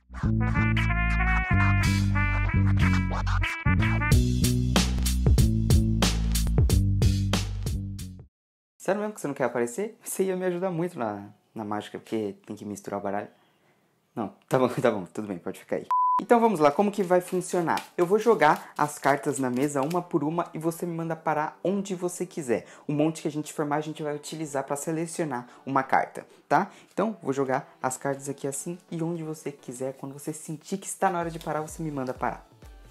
Sério mesmo que você não quer aparecer? Você ia me ajudar muito na mágica, porque tem que misturar o baralho. Não, tá bom, tudo bem, pode ficar aí. Então vamos lá, como que vai funcionar? Eu vou jogar as cartas na mesa uma por uma e você me manda parar onde você quiser. O monte que a gente formar a gente vai utilizar para selecionar uma carta, tá? Então vou jogar as cartas aqui assim e onde você quiser, quando você sentir que está na hora de parar, você me manda parar.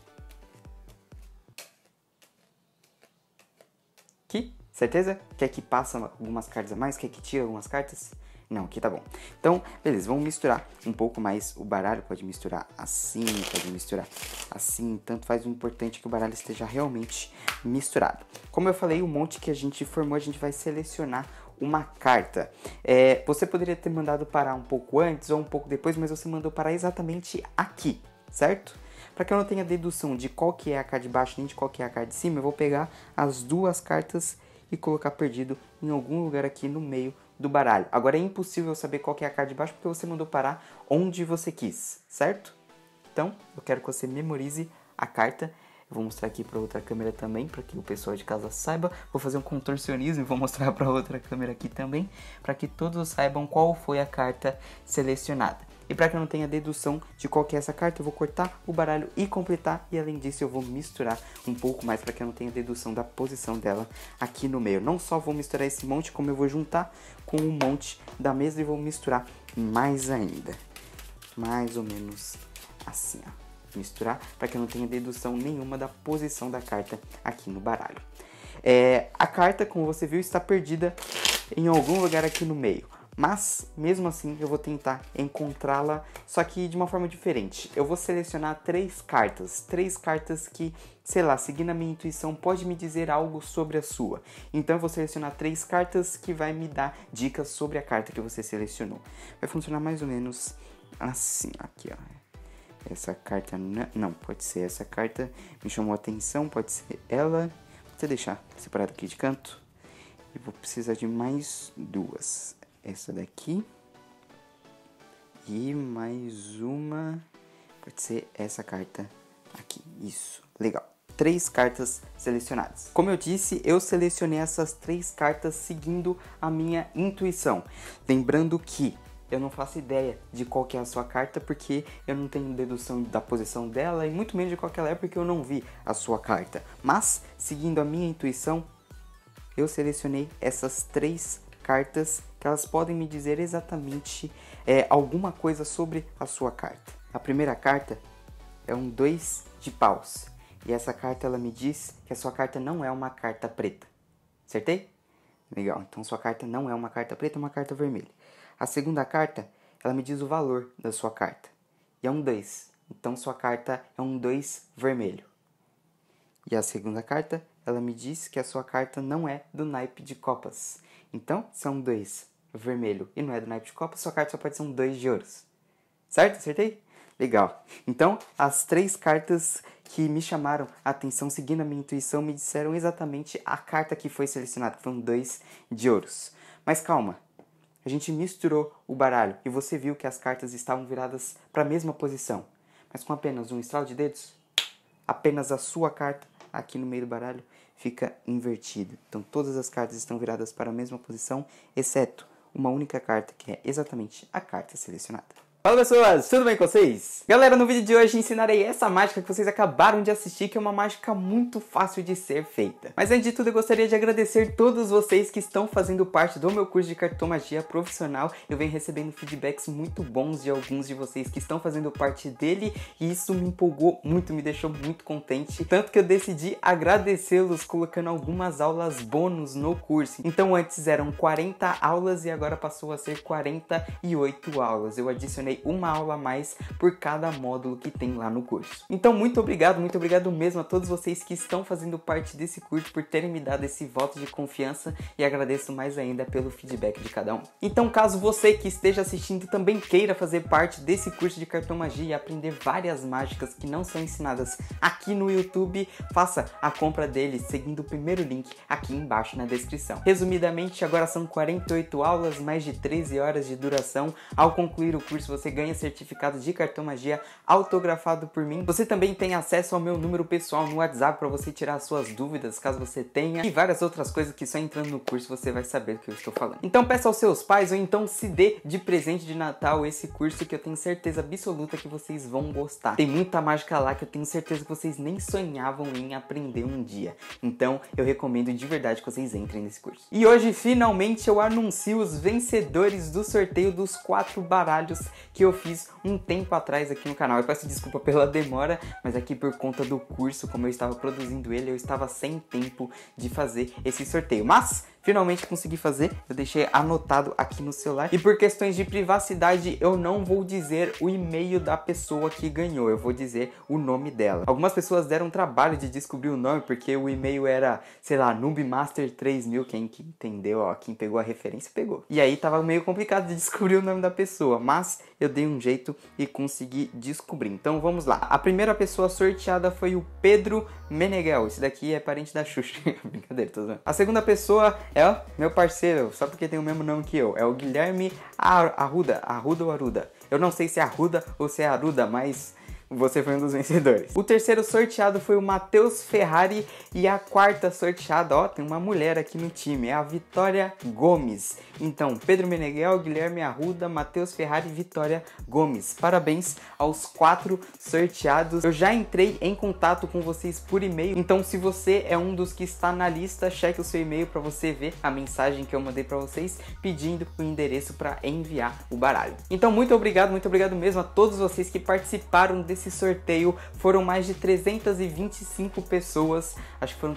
Aqui, certeza? Quer que passe algumas cartas a mais? Quer que tire algumas cartas? Não, aqui tá bom. Então, beleza, vamos misturar um pouco mais o baralho. Pode misturar assim, pode misturar assim. Tanto faz, o importante é que o baralho esteja realmente misturado. Como eu falei, o monte que a gente formou, a gente vai selecionar uma carta. Você poderia ter mandado parar um pouco antes ou um pouco depois, mas você mandou parar exatamente aqui, certo? Para que eu não tenha dedução de qual que é a carta de baixo nem de qual que é a carta de cima, eu vou pegar as duas cartas e colocar perdido em algum lugar aqui no meio do baralho. Agora é impossível saber qual que é a carta de baixo porque você mandou parar onde você quis, certo? Então, eu quero que você memorize a carta. Eu vou mostrar aqui para outra câmera também, para que o pessoal de casa saiba. Vou fazer um contorcionismo e vou mostrar para outra câmera aqui também, para que todos saibam qual foi a carta selecionada. E para que eu não tenha dedução de qual que é essa carta, eu vou cortar o baralho e completar. E além disso, eu vou misturar um pouco mais para que eu não tenha dedução da posição dela aqui no meio. Não só vou misturar esse monte, como eu vou juntar com o monte da mesa e vou misturar mais ainda. Mais ou menos assim, ó. Misturar para que eu não tenha dedução nenhuma da posição da carta aqui no baralho. A carta, como você viu, está perdida em algum lugar aqui no meio. Mas, mesmo assim, eu vou tentar encontrá-la, só que de uma forma diferente. Eu vou selecionar três cartas que, sei lá, seguindo a minha intuição, pode me dizer algo sobre a sua. Então eu vou selecionar três cartas que vai me dar dicas sobre a carta que você selecionou. Vai funcionar mais ou menos assim, aqui ó. Essa carta não, pode ser essa carta, me chamou a atenção, pode ser ela. Vou deixar separado aqui de canto. E vou precisar de mais duas. Essa daqui e mais uma, pode ser essa carta aqui, isso, legal. 3 cartas selecionadas. Como eu disse, eu selecionei essas 3 cartas seguindo a minha intuição. Lembrando que eu não faço ideia de qual que é a sua carta, porque eu não tenho dedução da posição dela e muito menos de qual que ela é, porque eu não vi a sua carta. Mas, seguindo a minha intuição, eu selecionei essas 3 cartas que elas podem me dizer exatamente alguma coisa sobre a sua carta. A primeira carta é um 2 de paus. E essa carta ela me diz que a sua carta não é uma carta preta. Acertei? Legal, então sua carta não é uma carta preta, é uma carta vermelha. A segunda carta, ela me diz o valor da sua carta. E é um 2. Então sua carta é um 2 vermelho. E a segunda carta, ela me diz que a sua carta não é do naipe de copas. Então, se é um 2 vermelho e não é do naipe de copas, sua carta só pode ser um 2 de ouros. Certo? Acertei? Legal. Então, as 3 cartas que me chamaram a atenção, seguindo a minha intuição, me disseram exatamente a carta que foi selecionada, que foi um 2 de ouros. Mas calma, a gente misturou o baralho e você viu que as cartas estavam viradas para a mesma posição. Mas com apenas um estralo de dedos, apenas a sua carta aqui no meio do baralho fica invertida. Então todas as cartas estão viradas para a mesma posição, exceto uma única carta que é exatamente a carta selecionada. Fala pessoas, tudo bem com vocês? Galera, no vídeo de hoje ensinarei essa mágica que vocês acabaram de assistir, que é uma mágica muito fácil de ser feita. Mas antes de tudo eu gostaria de agradecer todos vocês que estão fazendo parte do meu curso de cartomagia profissional. Eu venho recebendo feedbacks muito bons de alguns de vocês que estão fazendo parte dele e isso me empolgou muito, me deixou muito contente. Tanto que eu decidi agradecê-los colocando algumas aulas bônus no curso. Então antes eram 40 aulas e agora passou a ser 48 aulas. Eu adicionei uma aula a mais por cada módulo que tem lá no curso. Então muito obrigado mesmo a todos vocês que estão fazendo parte desse curso por terem me dado esse voto de confiança e agradeço mais ainda pelo feedback de cada um. Então caso você que esteja assistindo também queira fazer parte desse curso de cartomagia e aprender várias mágicas que não são ensinadas aqui no YouTube, faça a compra dele seguindo o primeiro link aqui embaixo na descrição. Resumidamente, agora são 48 aulas, mais de 13 horas de duração. Ao concluir o curso você você ganha certificado de cartomagia autografado por mim. Você também tem acesso ao meu número pessoal no WhatsApp para você tirar suas dúvidas, caso você tenha, e várias outras coisas que só entrando no curso você vai saber do que eu estou falando. Então peça aos seus pais ou então se dê de presente de Natal esse curso que eu tenho certeza absoluta que vocês vão gostar. Tem muita mágica lá que eu tenho certeza que vocês nem sonhavam em aprender um dia. Então eu recomendo de verdade que vocês entrem nesse curso. E hoje finalmente eu anuncio os vencedores do sorteio dos 4 baralhos que eu fiz um tempo atrás aqui no canal. Eu peço desculpa pela demora, mas aqui por conta do curso, como eu estava produzindo ele, eu estava sem tempo de fazer esse sorteio. Mas finalmente consegui fazer, eu deixei anotado aqui no celular. E por questões de privacidade, eu não vou dizer o e-mail da pessoa que ganhou, eu vou dizer o nome dela. Algumas pessoas deram trabalho de descobrir o nome, porque o e-mail era, sei lá, Noobmaster3000, quem entendeu, ó, quem pegou a referência, pegou. E aí tava meio complicado de descobrir o nome da pessoa, mas eu dei um jeito e consegui descobrir. Então vamos lá. A primeira pessoa sorteada foi o Pedro Meneghel. Esse daqui é parente da Xuxa. Brincadeira, tô zoando. A segunda pessoa é o meu parceiro, só porque tem o mesmo nome que eu. É o Guilherme Arruda. Arruda ou Aruda? Eu não sei se é Arruda ou se é Aruda, mas você foi um dos vencedores. O terceiro sorteado foi o Matheus Ferrari e a quarta sorteada, ó, tem uma mulher aqui no time, é a Vitória Gomes. Então, Pedro Meneghel, Guilherme Arruda, Matheus Ferrari e Vitória Gomes. Parabéns aos 4 sorteados. Eu já entrei em contato com vocês por e-mail, então se você é um dos que está na lista, cheque o seu e-mail para você ver a mensagem que eu mandei para vocês pedindo o endereço para enviar o baralho. Então, muito obrigado mesmo a todos vocês que participaram desse sorteio. Foram mais de 325 pessoas, acho que foram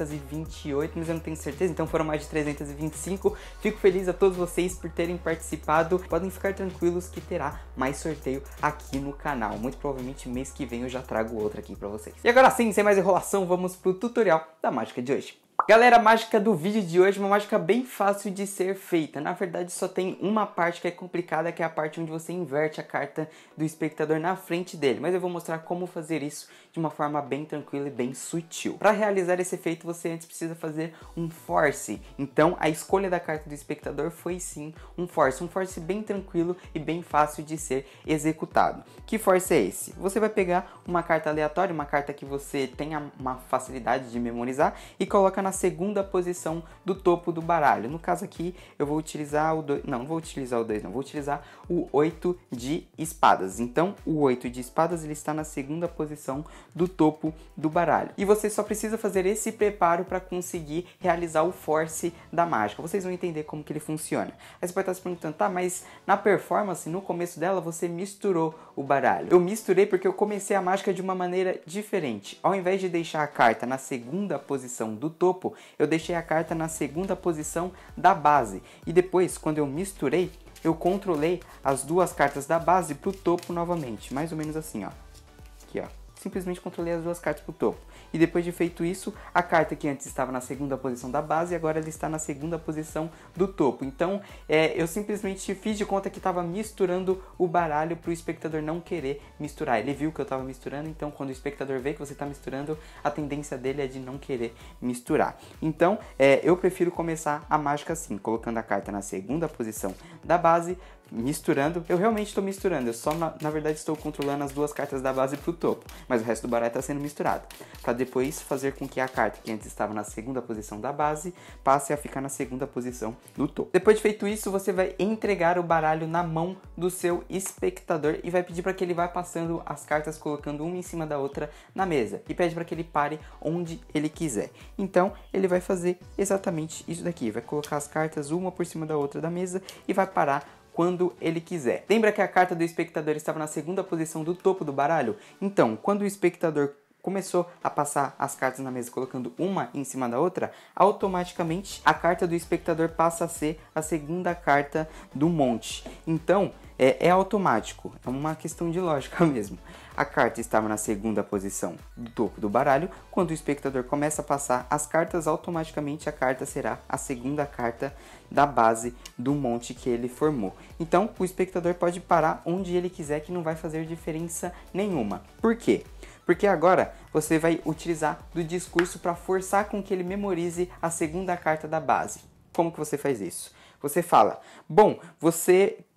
328, mas eu não tenho certeza, então foram mais de 325. Fico feliz a todos vocês por terem participado. Podem ficar tranquilos que terá mais sorteio aqui no canal. Muito provavelmente mês que vem eu já trago outro aqui pra vocês. E agora sim, sem mais enrolação, vamos pro tutorial da mágica de hoje. Galera, a mágica do vídeo de hoje é uma mágica bem fácil de ser feita. Na verdade, só tem uma parte que é complicada, que é a parte onde você inverte a carta do espectador na frente dele. Mas eu vou mostrar como fazer isso de uma forma bem tranquila e bem sutil. Para realizar esse efeito, você antes precisa fazer um force. Então, a escolha da carta do espectador foi sim um force bem tranquilo e bem fácil de ser executado. Que force é esse? Você vai pegar uma carta aleatória, uma carta que você tenha uma facilidade de memorizar e coloca na segunda posição do topo do baralho. No caso aqui, eu vou utilizar o 2, não vou utilizar o 2 não, vou utilizar o 8 de espadas. Então, o 8 de espadas, ele está na segunda posição do topo do baralho. E você só precisa fazer esse preparo para conseguir realizar o force da mágica. Vocês vão entender como que ele funciona. Aí você pode estar se perguntando, tá, mas na performance, no começo dela, você misturou o baralho. Eu misturei porque eu comecei a mágica de uma maneira diferente. Ao invés de deixar a carta na segunda posição do topo, eu deixei a carta na segunda posição da base. E depois, quando eu misturei, eu controlei as duas cartas da base pro topo novamente. Mais ou menos assim, ó. Aqui, ó. Simplesmente controlei as duas cartas pro topo. E depois de feito isso, a carta que antes estava na segunda posição da base, agora ela está na segunda posição do topo. Então, eu simplesmente fiz de conta que estava misturando o baralho para o espectador não querer misturar. Ele viu que eu estava misturando, então quando o espectador vê que você está misturando, a tendência dele é de não querer misturar. Então, eu prefiro começar a mágica assim, colocando a carta na segunda posição da base, misturando. Eu realmente estou misturando, eu só na verdade estou controlando as duas cartas da base pro topo, mas o resto do baralho está sendo misturado, para depois fazer com que a carta que antes estava na segunda posição da base passe a ficar na segunda posição do topo. Depois de feito isso, você vai entregar o baralho na mão do seu espectador e vai pedir para que ele vá passando as cartas, colocando uma em cima da outra na mesa, e pede para que ele pare onde ele quiser. Então ele vai fazer exatamente isso daqui, vai colocar as cartas uma por cima da outra da mesa e vai parar quando ele quiser. Lembra que a carta do espectador estava na segunda posição do topo do baralho? Então, quando o espectador começou a passar as cartas na mesa colocando uma em cima da outra, automaticamente a carta do espectador passa a ser a segunda carta do monte. Então, é automático, é uma questão de lógica mesmo. A carta estava na segunda posição do topo do baralho. Quando o espectador começa a passar as cartas, automaticamente a carta será a segunda carta da base do monte que ele formou. Então, o espectador pode parar onde ele quiser, que não vai fazer diferença nenhuma. Por quê? Porque agora você vai utilizar do discurso para forçar com que ele memorize a segunda carta da base. Como que você faz isso? Você fala, bom, você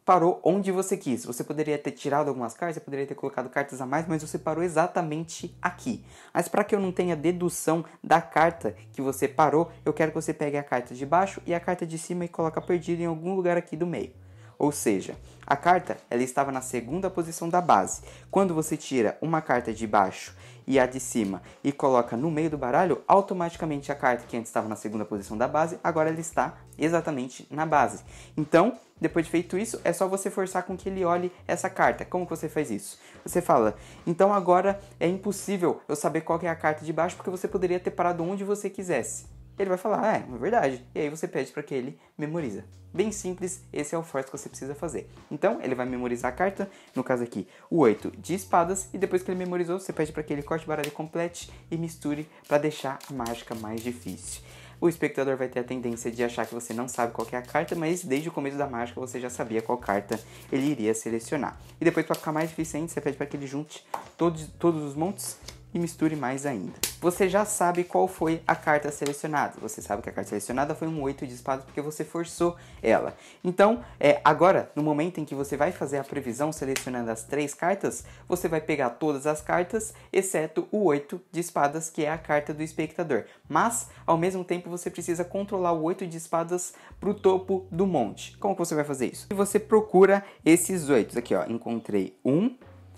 parou onde você quis. Você poderia ter tirado algumas cartas, você poderia ter colocado cartas a mais, mas você parou exatamente aqui. Mas para que eu não tenha dedução da carta que você parou, eu quero que você pegue a carta de baixo e a carta de cima e coloque perdida em algum lugar aqui do meio. Ou seja, a carta ela estava na segunda posição da base. Quando você tira uma carta de baixo e a de cima e coloca no meio do baralho, automaticamente a carta que antes estava na segunda posição da base, agora ela está exatamente na base. Então, depois de feito isso, é só você forçar com que ele olhe essa carta. Como que você faz isso? Você fala, então agora é impossível eu saber qual que é a carta de baixo porque você poderia ter parado onde você quisesse. Ele vai falar, é verdade. E aí você pede para que ele memoriza. Bem simples, esse é o force que você precisa fazer. Então, ele vai memorizar a carta, no caso aqui, o 8 de espadas, e depois que ele memorizou, você pede para que ele corte o baralho e complete e misture para deixar a mágica mais difícil. O espectador vai ter a tendência de achar que você não sabe qual que é a carta, mas desde o começo da mágica você já sabia qual carta ele iria selecionar. E depois, para ficar mais difícil ainda, você pede para que ele junte todos os montes e misture mais ainda. Você já sabe qual foi a carta selecionada. Você sabe que a carta selecionada foi um 8 de espadas porque você forçou ela. Então, agora, no momento em que você vai fazer a previsão selecionando as 3 cartas, você vai pegar todas as cartas, exceto o 8 de espadas, que é a carta do espectador. Mas, ao mesmo tempo, você precisa controlar o 8 de espadas para o topo do monte. Como que você vai fazer isso? E você procura esses 8. Aqui, ó, encontrei um.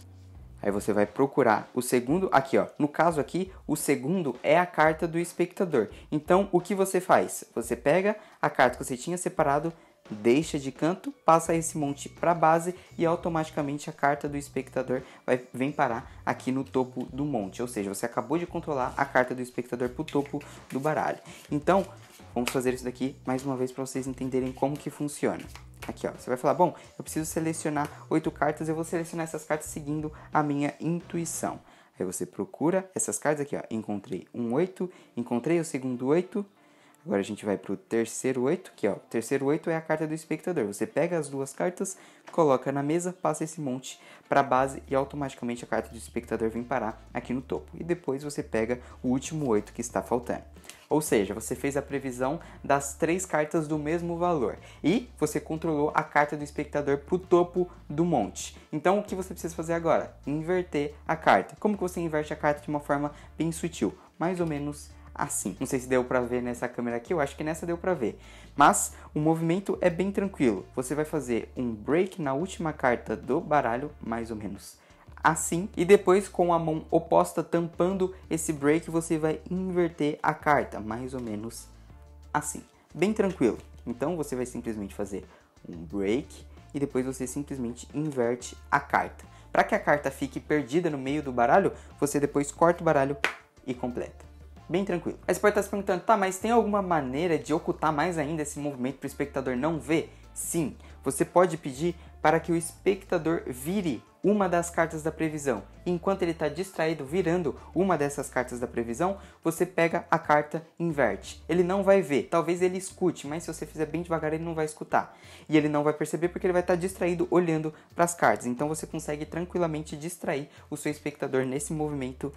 Aí você vai procurar o segundo, aqui ó, no caso aqui, o segundo é a carta do espectador. Então, o que você faz? Você pega a carta que você tinha separado, deixa de canto, passa esse monte para a base e automaticamente a carta do espectador vem parar aqui no topo do monte. Ou seja, você acabou de controlar a carta do espectador para o topo do baralho. Então, vamos fazer isso daqui mais uma vez para vocês entenderem como que funciona. Aqui, ó, você vai falar, bom, eu preciso selecionar 8 cartas, eu vou selecionar essas cartas seguindo a minha intuição. Aí você procura essas cartas aqui, ó, encontrei um 8, encontrei o segundo 8, agora a gente vai pro terceiro 8, aqui, ó, o terceiro 8 é a carta do espectador. Você pega as duas cartas, coloca na mesa, passa esse monte para a base e automaticamente a carta do espectador vem parar aqui no topo. E depois você pega o último 8 que está faltando. Ou seja, você fez a previsão das 3 cartas do mesmo valor e você controlou a carta do espectador para o topo do monte. Então, o que você precisa fazer agora? Inverter a carta. Como que você inverte a carta de uma forma bem sutil? Mais ou menos assim. Não sei se deu para ver nessa câmera aqui, eu acho que nessa deu para ver. Mas o movimento é bem tranquilo. Você vai fazer um break na última carta do baralho, mais ou menos assim, e depois com a mão oposta tampando esse break você vai inverter a carta, mais ou menos assim, bem tranquilo. Então você vai simplesmente fazer um break e depois você simplesmente inverte a carta. Para que a carta fique perdida no meio do baralho, você depois corta o baralho e completa. Bem tranquilo. Aí você pode estar se perguntando, tá, mas tem alguma maneira de ocultar mais ainda esse movimento para o espectador não ver? Sim, você pode pedir para que o espectador vire uma das cartas da previsão. E enquanto ele está distraído virando uma dessas cartas da previsão, você pega a carta e inverte. Ele não vai ver, talvez ele escute, mas se você fizer bem devagar ele não vai escutar. E ele não vai perceber porque ele vai estar distraído olhando para as cartas. Então você consegue tranquilamente distrair o seu espectador nesse movimento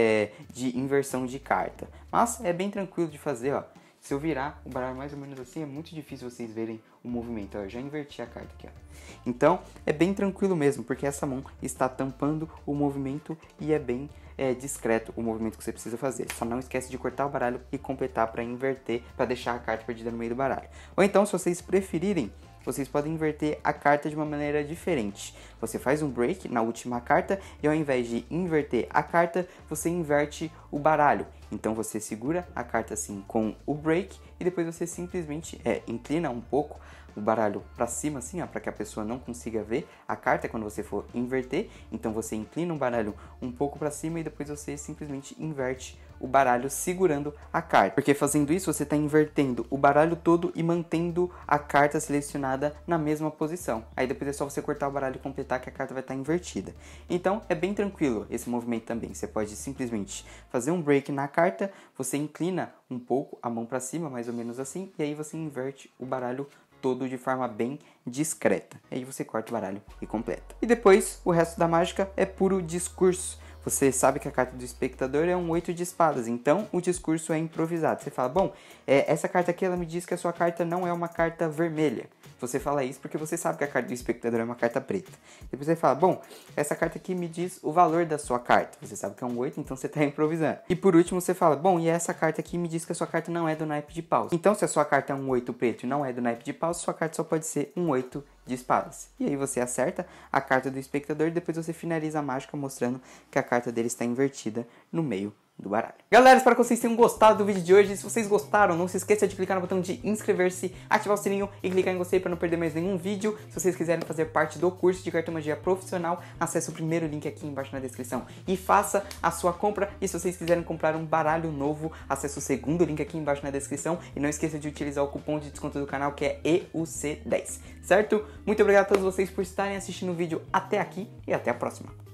de inversão de carta. Mas é bem tranquilo de fazer, ó. Se eu virar o baralho mais ou menos assim, é muito difícil vocês verem o movimento. Ó, eu já inverti a carta aqui, ó. Então, é bem tranquilo mesmo, porque essa mão está tampando o movimento e é bem discreto o movimento que você precisa fazer. Só não esquece de cortar o baralho e completar para inverter, para deixar a carta perdida no meio do baralho. Ou então, se vocês preferirem, vocês podem inverter a carta de uma maneira diferente. Você faz um break na última carta e ao invés de inverter a carta, você inverte o baralho. Então você segura a carta assim com o break e depois você simplesmente inclina um pouco o baralho para cima assim, para que a pessoa não consiga ver a carta quando você for inverter. Então você inclina o baralho um pouco para cima e depois você simplesmente inverte o baralho segurando a carta. Porque fazendo isso você está invertendo o baralho todo e mantendo a carta selecionada na mesma posição. Aí depois é só você cortar o baralho e completar que a carta vai estar invertida. Então é bem tranquilo esse movimento também. Você pode simplesmente fazer um break na carta, você inclina um pouco a mão para cima, mais ou menos assim, e aí você inverte o baralho todo de forma bem discreta. Aí você corta o baralho e completa. E depois o resto da mágica é puro discurso. Você sabe que a carta do espectador é um 8 de espadas, então o discurso é improvisado. Você fala, bom, essa carta aqui ela me diz que a sua carta não é uma carta vermelha. Você fala isso porque você sabe que a carta do espectador é uma carta preta. Depois você fala, bom, essa carta aqui me diz o valor da sua carta. Você sabe que é um 8, então você está improvisando. E por último você fala, bom, e essa carta aqui me diz que a sua carta não é do naipe de paus. Então se a sua carta é um 8 preto e não é do naipe de paus, sua carta só pode ser um 8 de espadas. E aí você acerta a carta do espectador e depois você finaliza a mágica mostrando que a carta dele está invertida no meio do baralho. Galera, espero que vocês tenham gostado do vídeo de hoje. Se vocês gostaram, não se esqueça de clicar no botão de inscrever-se, ativar o sininho e clicar em gostei para não perder mais nenhum vídeo. Se vocês quiserem fazer parte do curso de cartomagia profissional, acesse o primeiro link aqui embaixo na descrição e faça a sua compra. E se vocês quiserem comprar um baralho novo, acesse o segundo link aqui embaixo na descrição e não esqueça de utilizar o cupom de desconto do canal, que é EUC10, certo? Muito obrigado a todos vocês por estarem assistindo o vídeo até aqui e até a próxima.